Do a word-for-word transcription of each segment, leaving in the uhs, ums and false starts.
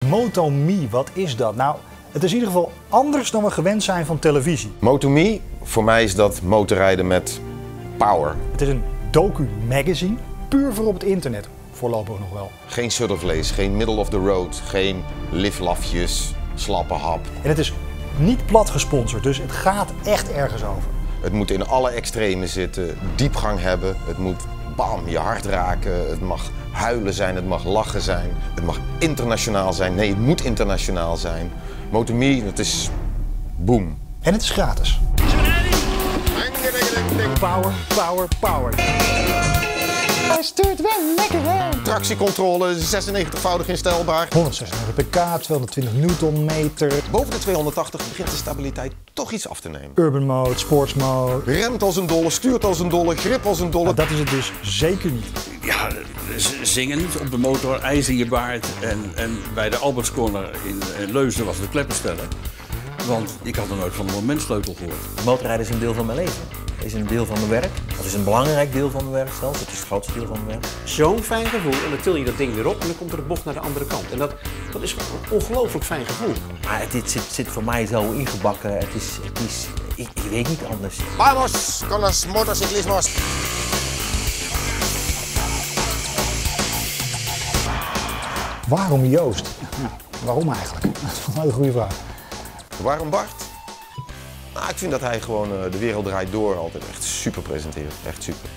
MotoMe, wat is dat? Nou, het is in ieder geval anders dan we gewend zijn van televisie. MotoMe, voor mij is dat motorrijden met power. Het is een docu-magazine, puur voor op het internet, voorlopig nog wel. Geen suddervlees, geen middle of the road, geen liflafjes, slappe hap. En het is niet plat gesponsord, dus het gaat echt ergens over. Het moet in alle extremen zitten, diepgang hebben, het moet bam, je hart raken, het mag huilen zijn, het mag lachen zijn, het mag internationaal zijn. Nee, het moet internationaal zijn. MotoMe, het is boom. En het is gratis. Power, power, power. Hij stuurt wel lekker hè? Tractiecontrole, zesennegentigvoudig instelbaar. honderdzesendertig pk, tweehonderdtwintig newtonmeter. Boven de tweehonderdtachtig begint de stabiliteit toch iets af te nemen. Urban mode, sports mode. Remt als een dolle, stuurt als een dolle, grip als een dolle. Nou, dat is het dus zeker niet. Ja, zingen op de motor, ijs in je baard. En, en bij de Alberts Corner in Leusden was de kleppensteller. Want ik had er nooit van een momentsleutel gehoord. Motorrijden is een deel van mijn leven. Het is een deel van mijn werk. Het is een belangrijk deel van mijn werk zelfs. Het is het grootste deel van mijn werk. Zo'n fijn gevoel. En dan til je dat ding weer op en dan komt er een bocht naar de andere kant. En dat, dat is gewoon een ongelooflijk fijn gevoel. Maar het, het zit, zit voor mij zo ingebakken. Het is, het is ik, ik weet niet anders. Vamos con los motociclismos. Waarom Joost? Ja, waarom eigenlijk? Dat is wel een goede vraag. Waarom Bart? Nou, ik vind dat hij gewoon uh, de wereld draait door altijd echt super presenteert. Echt super.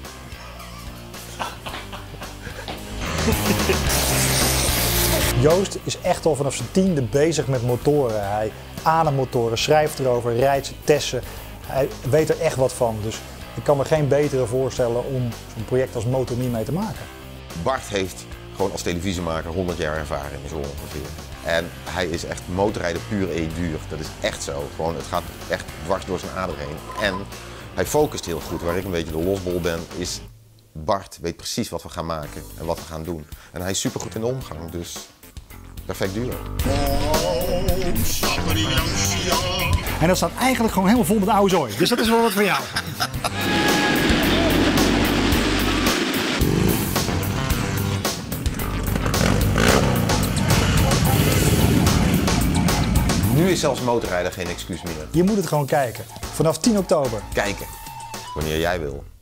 Joost is echt al vanaf zijn tiende bezig met motoren. Hij ademt motoren, schrijft erover, rijdt ze, test ze. Hij weet er echt wat van. Dus ik kan me geen betere voorstellen om zo'n project als MotoMe mee te maken. Bart heeft gewoon als televisiemaker honderd jaar ervaring, zo ongeveer. En hij is echt motorrijden puur et duur. Dat is echt zo. Gewoon, het gaat echt dwars door zijn ader heen. En hij focust heel goed. Waar ik een beetje de losbol ben, is Bart weet precies wat we gaan maken en wat we gaan doen. En hij is super goed in de omgang, dus perfect duo. En dat staat eigenlijk gewoon helemaal vol met oude zooi. Dus dat is wel wat voor jou. Nu is zelfs motorrijden geen excuus meer. Je moet het gewoon kijken. Vanaf tien oktober. Kijken, wanneer jij wil.